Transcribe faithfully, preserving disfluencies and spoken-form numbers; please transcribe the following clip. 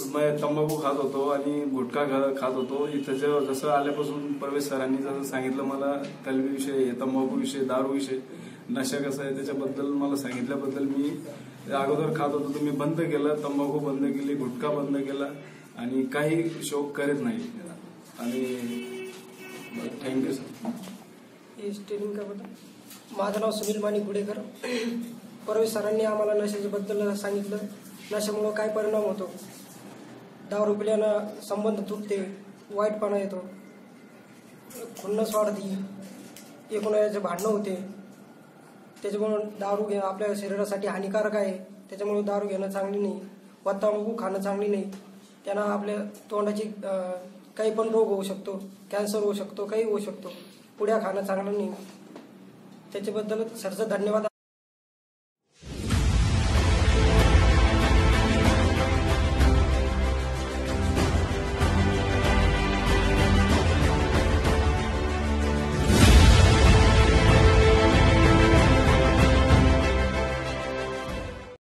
मैं तंबाखू खात होतो आणि गुटखा खात होतो. इथं जेव्हा जसं आल्यापासून परवेश सरांनी जसं सांगितलं मला तलबीविषयी, तंबाखूविषयी, दारूविषयी, नशा कसा आहे त्याच्याबद्दल मला सांगितल्याबद्दल मी अगोदर खात होतो तर मी बंद केलं. तंबाखू बंद केली, गुटखा बंद केला आणि काही शौक करत नाही. आणि थँक्यू सर. स्टेरिंग का बद्दल. माझं नाव सुनील माणी गुडेकर. परवेश सरांनी आम्हाला नशेबद्दल सांगितलं. नशेमुळं काय परिणाम होतो. दारू पिल्यानं संबंध तुटते, वाईटपणा येतो, खुन्नस वाढते, एकूणाचे भांडणं होते. त्याच्यामुळं दारू घे आपल्या शरीरासाठी हानिकारक आहे. त्याच्यामुळे दारू घेणं चांगली नाही, व तंबाखू खाणं चांगली नाही. त्यांना आपल्या तोंडाची काही पण रोग होऊ शकतो, कॅन्सर होऊ शकतो, काही होऊ शकतो. पुड्या खाणं चांगलं नाही. त्याच्याबद्दल सरचं धन्यवाद.